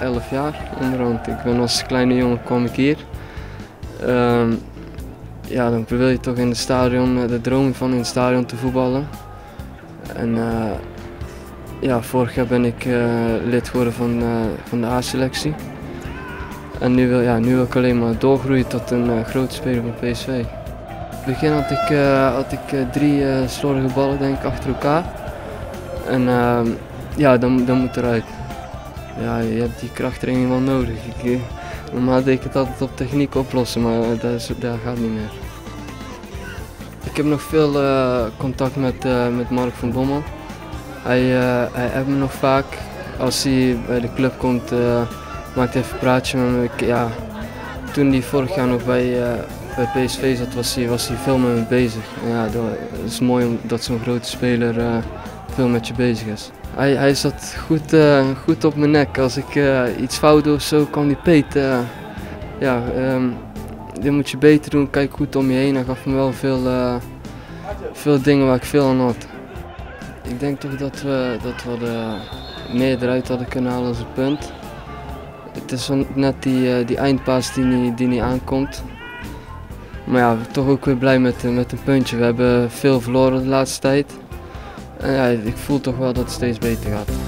11 jaar onderhand. Ik ben als kleine jongen kwam ik hier. Ja, dan wil je toch in het stadion, de droom van in het stadion te voetballen. En ja, vorig jaar ben ik lid geworden van de A-selectie. En nu wil ik alleen maar doorgroeien tot een grote speler van PSV. In het begin had ik 3 slordige ballen denk ik achter elkaar. En ja, dan moet eruit. Ja, je hebt die krachttraining wel nodig. Normaal deed ik het altijd op techniek oplossen, maar dat gaat niet meer. Ik heb nog veel contact met Mark van Bommel. Hij appt me nog vaak. Als hij bij de club komt, maakt hij even een praatje met me. Ja, toen hij vorig jaar nog bij PSV zat, was hij veel met me bezig. En ja, het is mooi dat zo'n grote speler veel met je bezig is. Hij zat goed op mijn nek. Als ik iets fout doe of zo, kwam die Peet. Ja, dit moet je beter doen, kijk goed om je heen. Hij gaf me wel veel dingen waar ik veel aan had. Ik denk toch dat we meer eruit hadden kunnen halen als het punt. Het is net die eindpaas die niet aankomt. Maar ja, toch ook weer blij met een puntje. We hebben veel verloren de laatste tijd. En ja, ik voel toch wel dat het steeds beter gaat.